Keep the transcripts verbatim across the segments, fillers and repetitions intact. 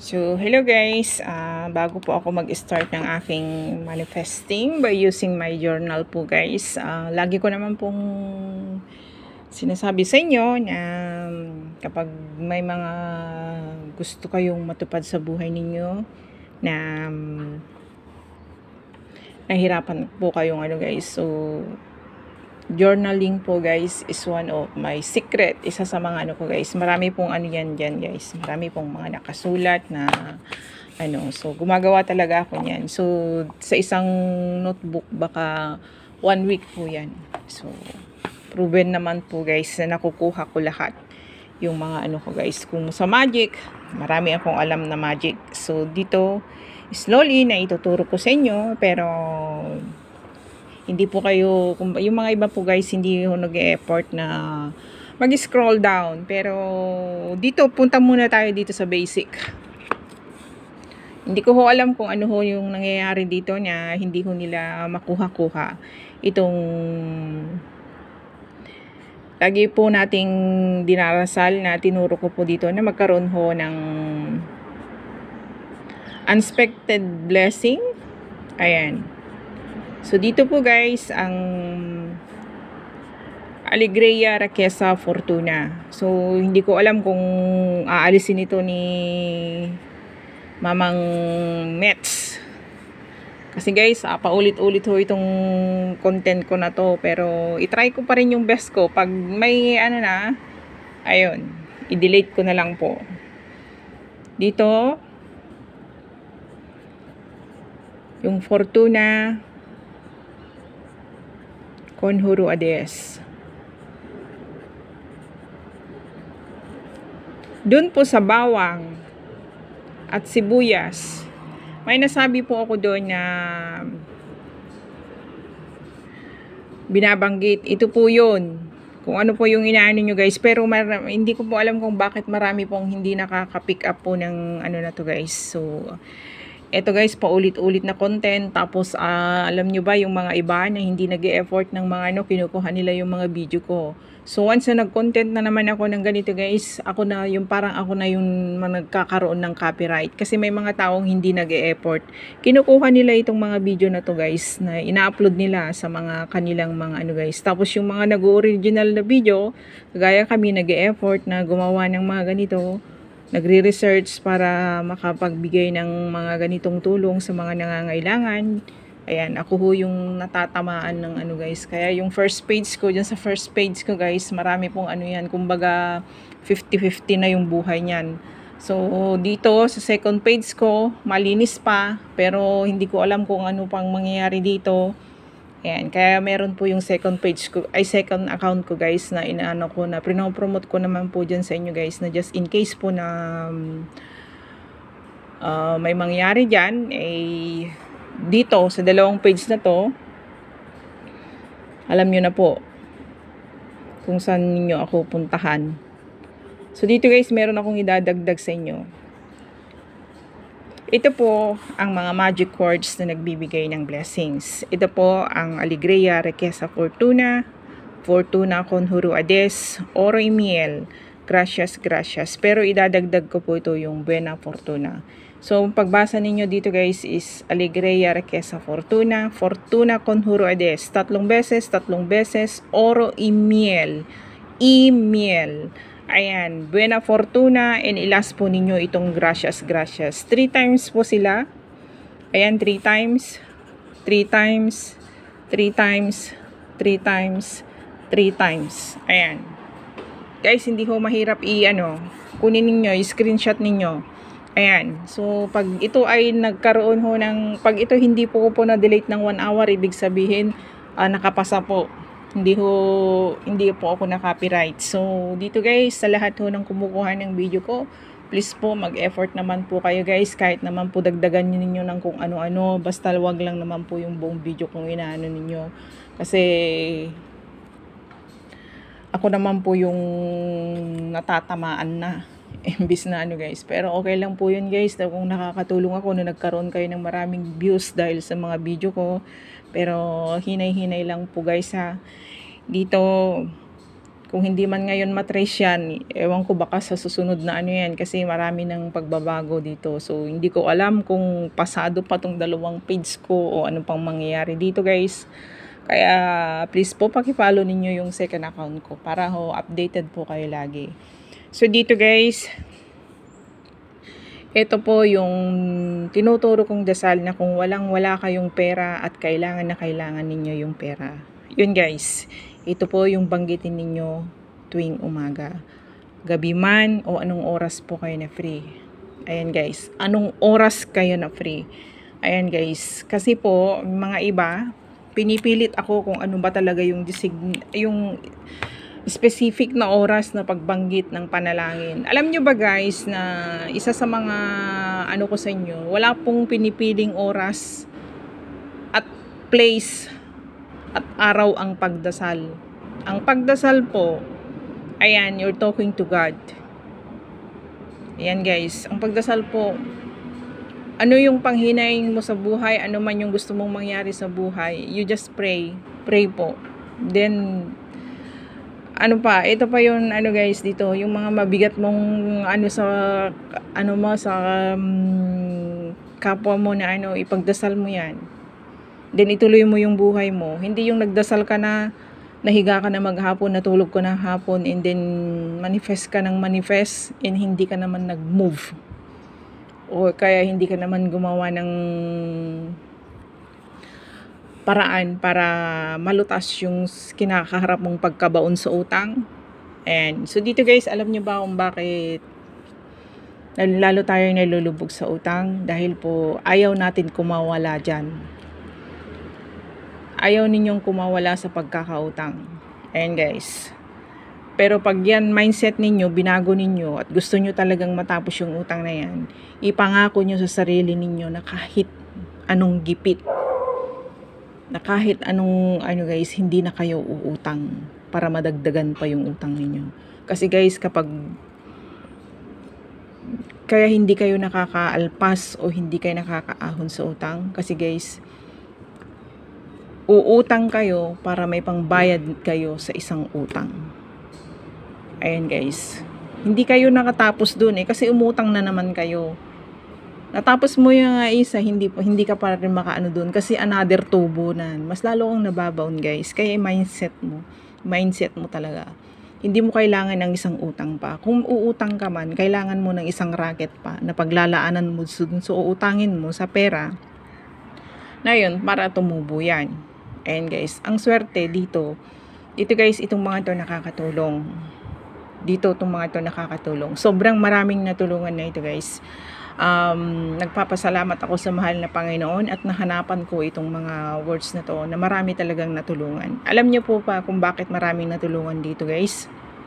So, hello guys. Uh, bago po ako mag-start ng aking manifesting by using my journal po guys. Uh, lagi ko naman pong sinasabi sa inyo na kapag may mga gusto kayong matupad sa buhay ninyo na um, nahirapan po kayong ano guys. So, journaling po guys is one of my secret. Isa sa mga ano ko guys. Marami pong ano yan dyan guys. Marami pong mga nakasulat na ano. So gumagawa talaga ako niyan. So sa isang notebook baka one week po yan. So proven naman po guys na nakukuha ko lahat. Yung mga ano ko guys. Kung sa magic, marami akong alam na magic. So dito slowly na ituturo ko sa inyo. Pero hindi po kayo, yung mga iba po guys, hindi ho nag-e-effort na mag-scroll down. Pero dito, punta muna tayo dito sa basic. Hindi ko ho alam kung ano ho yung nangyayari dito na hindi ho nila makuha-kuha. Itong lagi po nating dinarasal na tinuro ko po dito na magkaroon ho ng unexpected blessing. Ayan. So dito po guys ang Alegria Riqueza Fortuna. So hindi ko alam kung aalisin ito ni Mamang Mets. Kasi guys, ah, paulit-ulit ho itong content ko na to, pero i-try ko pa rin yung best ko. Pag may ano na, ayun, i-delete ko na lang po. Dito yung Fortuna Conjuro Ades. Doon po sa bawang at sibuyas, may nasabi po ako doon na binabanggit. Ito po yun. Kung ano po yung inaano nyo guys. Pero hindi ko po alam kung bakit marami pong hindi nakaka-pick up po ng ano na to guys. So, eto guys, paulit-ulit na content. Tapos, uh, alam nyo ba yung mga iba na hindi nag-e-effort ng mga ano, kinukuha nila yung mga video ko. So, once na nag-content na naman ako ng ganito guys, ako na yung parang ako na yung nagkakaroon ng copyright. Kasi may mga taong hindi nag-e-effort. Kinukuha nila itong mga video na to guys, na ina-upload nila sa mga kanilang mga ano guys. Tapos yung mga nag-original na video, kagaya kami nag-e-effort na gumawa ng mga ganito, nagre-research para makapagbigay ng mga ganitong tulong sa mga nangangailangan. Ayan, ako ho yung natatamaan ng ano guys. Kaya yung first page ko, dyan sa first page ko guys, marami pong ano yan. Kumbaga, fifty fifty na yung buhay niyan. So, dito sa second page ko, malinis pa. Pero hindi ko alam kung ano pang mangyayari dito. Ayan, kaya meron po yung second page ko, ay second account ko guys na inaano ko na pinopromote ko naman po dyan sa inyo guys na just in case po na um, uh, may mangyari dyan, eh dito sa dalawang page na to, alam nyo na po kung saan ninyo ako puntahan. So dito guys, meron akong idadagdag sa inyo. Ito po ang mga magic words na nagbibigay ng blessings. Ito po ang Alegria Riqueza Fortuna, Fortuna Conjuro Ades, Oro y Miel, Gracias, Gracias. Pero idadagdag ko po ito yung Buena Fortuna. So, pagbasa ninyo dito guys is Alegria Riqueza Fortuna, Fortuna Conjuro Ades. Tatlong beses, tatlong beses, Oro y Miel. Y Miel. Ayan, Buena Fortuna, and ilas po ninyo itong Gracias, Gracias. Three times po sila. Ayan, three times, three times, three times, three times, three times. Ayan. Guys, hindi ho mahirap i-ano, kunin ninyo, i-screenshot ninyo. Ayan, so pag ito ay nagkaroon ho ng, pag ito hindi po po na-delete ng one hour, ibig sabihin, uh, nakapasa po. Hindi ho, hindi po ako na-copyright. So, dito guys, sa lahat ho ng kumukuha ng video ko, please po, mag-effort naman po kayo guys. Kahit naman po dagdagan ninyo ng kung ano-ano. Basta wag lang naman po yung buong video kung inaano ninyo. Kasi, ako naman po yung natatamaan na. Imbis na ano guys. Pero okay lang po yun guys. Kung nakakatulong ako na nagkaroon kayo ng maraming views dahil sa mga video ko. Pero hinay-hinay lang po guys ha. Dito Kung hindi man ngayon matrace yan, ewan ko baka sa susunod na ano yan kasi marami ng pagbabago dito. So hindi ko alam kung pasado pa tong dalawang page ko o ano pang mangyayari dito guys. Kaya please po paki-follow ninyo yung second account ko para ho updated po kayo lagi. So dito guys, ito po yung tinuturo kong dasal na kung walang wala kayong pera at kailangan na kailangan ninyo yung pera. Yun guys, ito po yung banggitin ninyo tuwing umaga. Gabi man o anong oras po kayo na free. Ayan guys, anong oras kayo na free. Ayan guys, kasi po mga iba, pinipilit ako kung ano ba talaga yung design, yung specific na oras na pagbanggit ng panalangin. Alam nyo ba guys na isa sa mga ano ko sa inyo, wala pong pinipiling oras at place at araw ang pagdasal. Ang pagdasal po, ayan, you're talking to God. Ayan guys, ang pagdasal po, ano yung panghinaing mo sa buhay, ano man yung gusto mong mangyari sa buhay, you just pray. Pray po. Then, ano pa, ito pa yung ano guys dito, yung mga mabigat mong ano sa ano mo sa um, kapwa mo na ano, ipagdasal mo yan. Then ituloy mo yung buhay mo. Hindi yung nagdasal ka na, nahiga ka na maghapon, natulog ka na hapon, and then manifest ka ng manifest, and hindi ka naman nag-move. O kaya hindi ka naman gumawa ng paraan para malutas yung kinakaharap mong pagkabaon sa utang. And so dito guys, alam nyo ba kung bakit lalo tayo nalulubog sa utang? Dahil po ayaw natin kumawala dyan. Ayaw ninyong kumawala sa pagkakautang. Ayan guys. Pero pag yan mindset ninyo, binago ninyo at gusto nyo talagang matapos yung utang na yan, ipangako nyo sa sarili ninyo na kahit anong gipit, na kahit anong ano guys, hindi na kayo uutang para madagdagan pa yung utang ninyo. Kasi guys, kapag kaya hindi kayo nakakaalpas o hindi kayo nakakaahon sa utang, kasi guys, uutang kayo para may pangbayad kayo sa isang utang. Ayan guys, hindi kayo nakatapos dun eh, kasi umutang na naman kayo. Natapos mo yung isa, hindi, hindi ka pa rin makaano doon kasi another tubo na. Mas lalo kang nababaon guys. Kaya mindset mo. Mindset mo talaga. Hindi mo kailangan ng isang utang pa. Kung uutang ka man, kailangan mo ng isang racket pa na paglalaanan mo dun. So uutangin mo sa pera na yun para tumubo yan. Ayan guys, ang swerte dito. Dito guys, itong mga to nakakatulong. Dito itong mga to nakakatulong. Sobrang maraming natulungan na ito guys. Um, nagpapasalamat ako sa mahal na Panginoon at nahanapan ko itong mga words na to na marami talagang natulungan. Alam niyo po pa kung bakit maraming natulungan dito guys?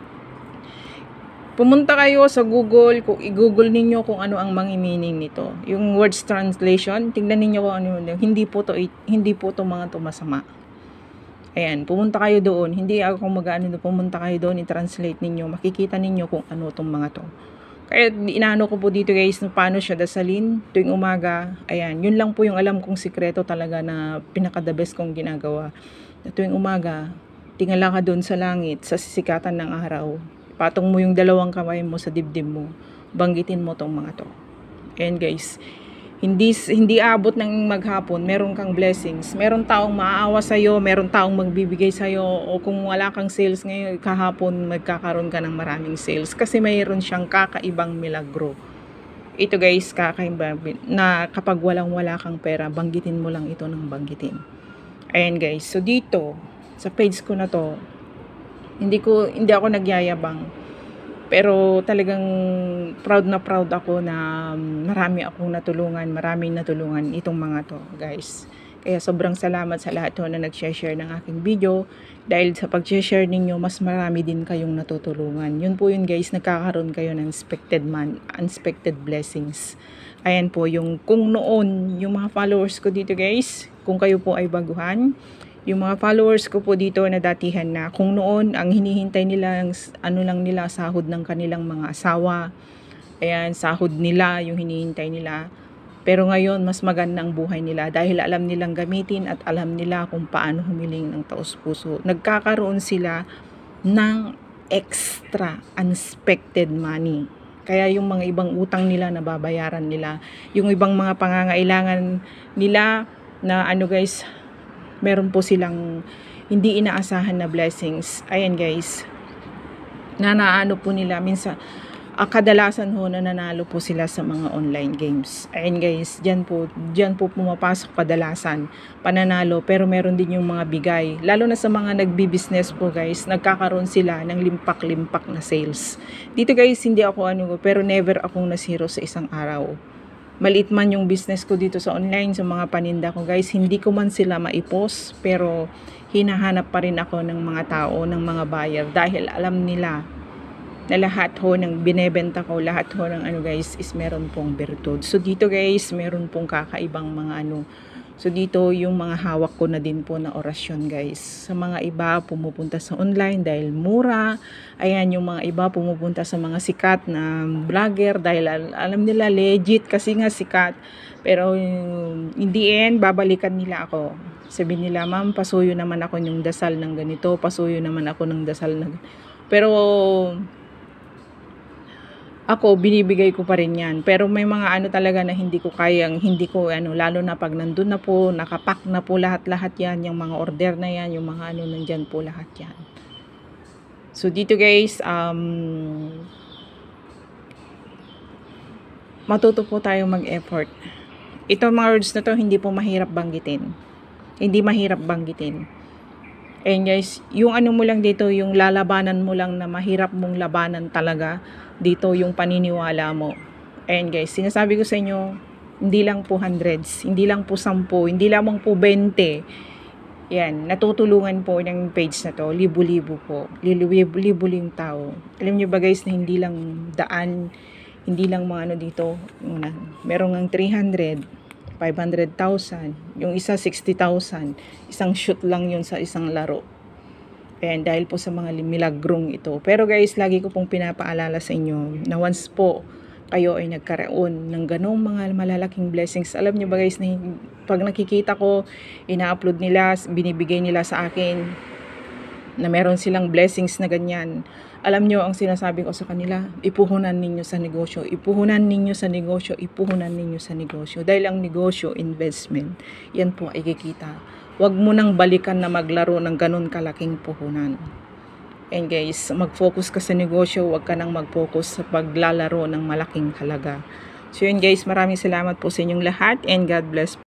Pumunta kayo sa Google, kung i-google ninyo kung ano ang mga meaning nito. Yung words translation, tingnan ninyo kung ano, hindi po to, hindi po to mga to masama. Ayan, pumunta kayo doon, hindi ako mag-ano, pumunta kayo doon, i-translate ninyo, makikita ninyo kung ano tong mga to. Kaya inaano ko po dito guys, no, paano siya dasalin tuwing umaga. Ayan, yun lang po yung alam kong sikreto talaga na pinaka-the best kong ginagawa. Na tuwing umaga, tingala ka doon sa langit, sa sisikatan ng araw. Patong mo yung dalawang kamay mo sa dibdib mo. Banggitin mo tong mga to. Ayan guys, hindi, hindi abot ng maghapon, meron kang blessings. Meron taong maaawa sa'yo, meron taong magbibigay sa'yo, o kung wala kang sales ngayon, kahapon magkakaroon ka ng maraming sales. Kasi mayroon siyang kakaibang milagro. Ito guys, kakaiba, na kapag walang-wala kang pera, banggitin mo lang ito ng banggitin. Ayan guys, so dito, sa page ko na to, hindi, ko, hindi ako nagyayabang. Pero talagang proud na proud ako na marami akong natulungan, maraming natulungan itong mga to guys. Kaya sobrang salamat sa lahat to na nag-share ng aking video. Dahil sa pag-share ninyo, mas marami din kayong natutulungan. Yun po yun guys, nagkakaroon kayo ng unexpected man, unexpected blessings. Ayan po yung kung noon, yung mga followers ko dito guys, kung kayo po ay baguhan, yung mga followers ko po dito na datihan na kung noon ang hinihintay nila ano lang nila sahod ng kanilang mga asawa, ayan, sahod nila yung hinihintay nila, pero ngayon mas maganda ang buhay nila dahil alam nilang gamitin at alam nila kung paano humiling ng taos puso. Nagkakaroon sila ng extra unexpected money. Kaya yung mga ibang utang nila nababayaran nila. Yung ibang mga pangangailangan nila na ano guys, meron po silang hindi inaasahan na blessings. Ayan guys, na naano po nila minsan, ah, kadalasan ho nananalo po sila sa mga online games. Ayan guys, dyan po, dyan po pumapasok kadalasan pananalo, pero meron din yung mga bigay. Lalo na sa mga nagbi-business po guys, nagkakaroon sila ng limpak-limpak na sales. Dito guys, hindi ako ano, pero never akong nasiro sa isang araw. Maliit man yung business ko dito sa online, sa mga paninda ko guys, hindi ko man sila maipos, pero hinahanap pa rin ako ng mga tao, ng mga buyer, dahil alam nila na lahat ho ng binebenta ko, lahat ho ng ano guys is meron pong bertud. So dito guys, meron pong kakaibang mga ano. So dito yung mga hawak ko na din po na orasyon guys. Sa mga iba pumupunta sa online dahil mura. Ayan, yung mga iba pumupunta sa mga sikat na vlogger dahil al alam nila legit kasi nga sikat. Pero in the end, babalikan nila ako. Sabihin nila, ma'am, pasuyo naman ako ng dasal ng ganito, pasuyo naman ako ng dasal ng... Pero ako, binibigay ko pa rin yan. Pero may mga ano talaga na hindi ko kayang, hindi ko ano, lalo na pag nandun na po, nakapack na po lahat-lahat yan, yung mga order na yan, yung mga ano, nandyan po lahat yan. So, dito guys, um, matuto po tayo mag-effort. Itong mga words na to, hindi po mahirap banggitin. Hindi mahirap banggitin. And guys, yung ano mo lang dito, yung lalabanan mo lang na mahirap mong labanan talaga, dito yung paniniwala mo. And guys, sinasabi ko sa inyo, hindi lang po hundreds, hindi lang po sampu, hindi lamang po bente. Yan, natutulungan po ng page na to, libo-libo po, libo-libo yung tao. Alam nyo ba guys na hindi lang daan, hindi lang mga ano dito, merong ang three hundred, five hundred thousand, yung isa sixty thousand, isang shoot lang yun sa isang laro. And dahil po sa mga milagrong ito. Pero guys, lagi ko pong pinapaalala sa inyo na once po kayo ay nagkaroon ng ganong mga malalaking blessings. Alam niyo ba guys, na pag nakikita ko, ina-upload nila, binibigay nila sa akin na meron silang blessings na ganyan. Alam niyo ang sinasabi ko sa kanila, ipuhunan ninyo sa negosyo, ipuhunan ninyo sa negosyo, ipuhunan ninyo sa negosyo. Dahil ang negosyo, investment, yan po ay kikita. Huwag mo nang balikan na maglaro ng ganun kalaking puhunan. And guys, mag-focus ka sa negosyo, huwag ka nang mag-focus sa paglalaro ng malaking halaga. So yun guys, maraming salamat po sa inyong lahat and God bless.